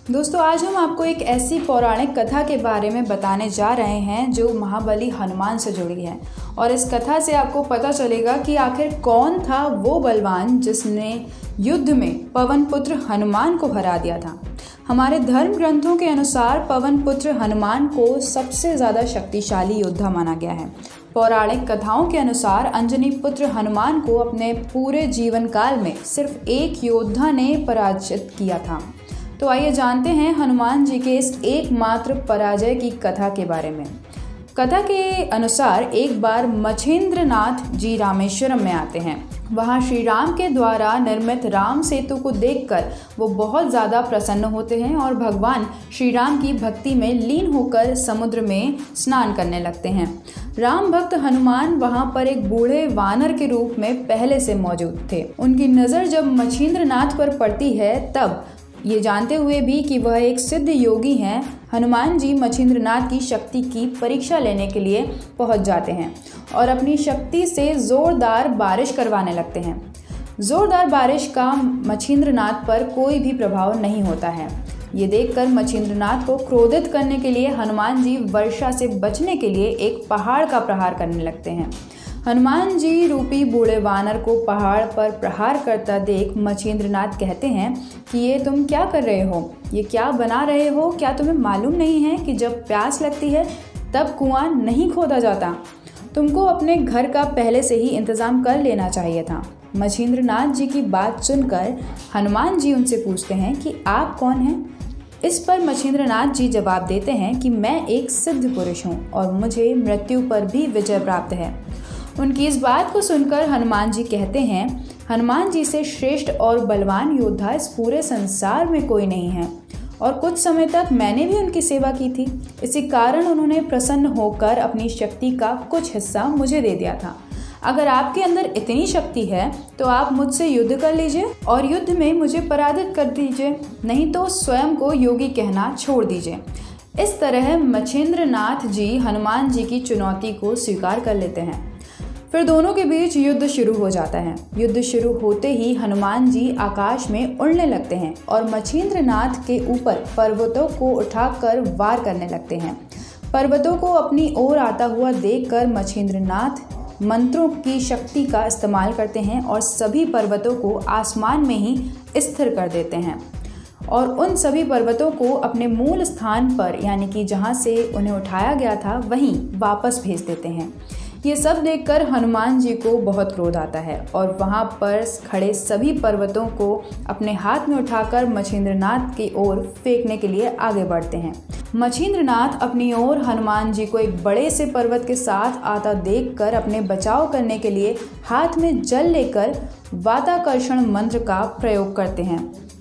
दोस्तों, आज हम आपको एक ऐसी पौराणिक कथा के बारे में बताने जा रहे हैं जो महाबली हनुमान से जुड़ी है। और इस कथा से आपको पता चलेगा कि आखिर कौन था वो बलवान जिसने युद्ध में पवन पुत्र हनुमान को हरा दिया था। हमारे धर्म ग्रंथों के अनुसार पवन पुत्र हनुमान को सबसे ज़्यादा शक्तिशाली योद्धा माना गया है। पौराणिक कथाओं के अनुसार अंजनी पुत्र हनुमान को अपने पूरे जीवन काल में सिर्फ एक योद्धा ने पराजित किया था। तो आइए जानते हैं हनुमान जी के इस एकमात्र पराजय की कथा के बारे में। कथा के अनुसार एक बार मछेंद्रनाथ जी रामेश्वरम में आते हैं। वहाँ श्री राम के द्वारा निर्मित राम सेतु को देखकर वो बहुत ज़्यादा प्रसन्न होते हैं और भगवान श्री राम की भक्ति में लीन होकर समुद्र में स्नान करने लगते हैं। राम भक्त हनुमान वहाँ पर एक बूढ़े वानर के रूप में पहले से मौजूद थे। उनकी नज़र जब मछेंद्रनाथ पर पड़ती है तब ये जानते हुए भी कि वह एक सिद्ध योगी हैं, हनुमान जी मछेंद्रनाथ की शक्ति की परीक्षा लेने के लिए पहुंच जाते हैं और अपनी शक्ति से जोरदार बारिश करवाने लगते हैं। जोरदार बारिश का मछेंद्रनाथ पर कोई भी प्रभाव नहीं होता है। ये देखकर मछेंद्रनाथ को क्रोधित करने के लिए हनुमान जी वर्षा से बचने के लिए एक पहाड़ का प्रहार करने लगते हैं। हनुमान जी रूपी बूढ़े वानर को पहाड़ पर प्रहार करता देख मछेंद्रनाथ कहते हैं कि ये तुम क्या कर रहे हो, ये क्या बना रहे हो? क्या तुम्हें मालूम नहीं है कि जब प्यास लगती है तब कुआं नहीं खोदा जाता? तुमको अपने घर का पहले से ही इंतज़ाम कर लेना चाहिए था। मछेंद्रनाथ जी की बात सुनकर हनुमान जी उनसे पूछते हैं कि आप कौन हैं? इस पर मछेंद्रनाथ जी जवाब देते हैं कि मैं एक सिद्ध पुरुष हूँ और मुझे मृत्यु पर भी विजय प्राप्त है। उनकी इस बात को सुनकर हनुमान जी कहते हैं, हनुमान जी से श्रेष्ठ और बलवान योद्धा इस पूरे संसार में कोई नहीं है और कुछ समय तक मैंने भी उनकी सेवा की थी। इसी कारण उन्होंने प्रसन्न होकर अपनी शक्ति का कुछ हिस्सा मुझे दे दिया था। अगर आपके अंदर इतनी शक्ति है तो आप मुझसे युद्ध कर लीजिए और युद्ध में मुझे पराजित कर दीजिए, नहीं तो स्वयं को योगी कहना छोड़ दीजिए। इस तरह मछेंद्रनाथ जी हनुमान जी की चुनौती को स्वीकार कर लेते हैं। फिर दोनों के बीच युद्ध शुरू हो जाता है। युद्ध शुरू होते ही हनुमान जी आकाश में उड़ने लगते हैं और मछेंद्रनाथ के ऊपर पर्वतों को उठाकर वार करने लगते हैं। पर्वतों को अपनी ओर आता हुआ देखकर मछेंद्रनाथ मंत्रों की शक्ति का इस्तेमाल करते हैं और सभी पर्वतों को आसमान में ही स्थिर कर देते हैं और उन सभी पर्वतों को अपने मूल स्थान पर, यानी कि जहाँ से उन्हें उठाया गया था, वहीं वापस भेज देते हैं। ये सब देखकर हनुमान जी को बहुत क्रोध आता है और वहाँ पर खड़े सभी पर्वतों को अपने हाथ में उठाकर मछेंद्रनाथ की ओर फेंकने के लिए आगे बढ़ते हैं। मछेंद्रनाथ अपनी ओर हनुमान जी को एक बड़े से पर्वत के साथ आता देखकर अपने बचाव करने के लिए हाथ में जल लेकर वाताकर्षण मंत्र का प्रयोग करते हैं।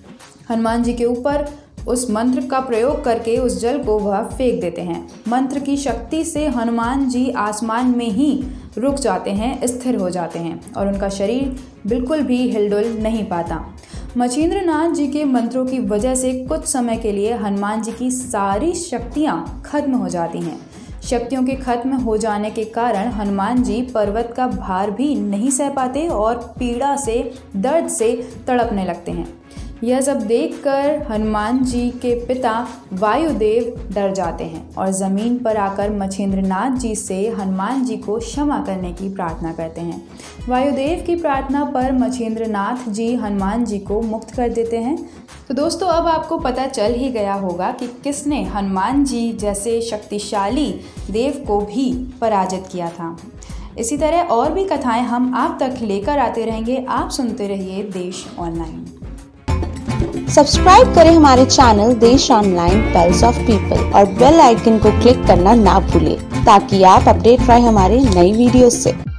हनुमान जी के ऊपर उस मंत्र का प्रयोग करके उस जल को वह फेंक देते हैं। मंत्र की शक्ति से हनुमान जी आसमान में ही रुक जाते हैं, स्थिर हो जाते हैं और उनका शरीर बिल्कुल भी हिलडुल नहीं पाता। मछेंद्रनाथ जी के मंत्रों की वजह से कुछ समय के लिए हनुमान जी की सारी शक्तियाँ खत्म हो जाती हैं। शक्तियों के खत्म हो जाने के कारण हनुमान जी पर्वत का भार भी नहीं सह पाते और पीड़ा से, दर्द से तड़पने लगते हैं। यह सब देखकर हनुमान जी के पिता वायुदेव डर जाते हैं और ज़मीन पर आकर मछेंद्रनाथ जी से हनुमान जी को क्षमा करने की प्रार्थना करते हैं। वायुदेव की प्रार्थना पर मछेंद्रनाथ जी हनुमान जी को मुक्त कर देते हैं। तो दोस्तों, अब आपको पता चल ही गया होगा कि किसने हनुमान जी जैसे शक्तिशाली देव को भी पराजित किया था। इसी तरह और भी कथाएं हम आप तक लेकर आते रहेंगे। आप सुनते रहिए देश ऑनलाइन। सब्सक्राइब करें हमारे channel Desh online pulse of people और बेल आइकन को क्लिक करना ना भूलें ताकि आप अपडेट रहे हमारे नई वीडियो से।